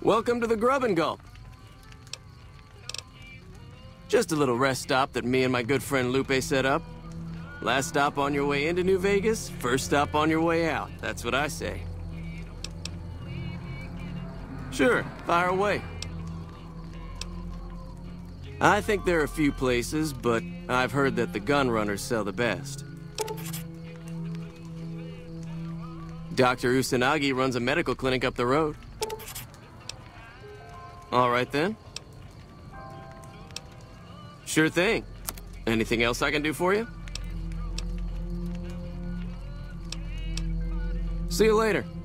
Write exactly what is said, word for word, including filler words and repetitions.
Welcome to the Grub and Gulp. Just a little rest stop that me and my good friend Lupe set up. Last stop on your way into New Vegas, first stop on your way out. That's what I say. Sure, fire away. I think there are a few places, but I've heard that the gun runners sell the best. Doctor Usanagi runs a medical clinic up the road. All right then. Sure thing. Anything else I can do for you? See you later.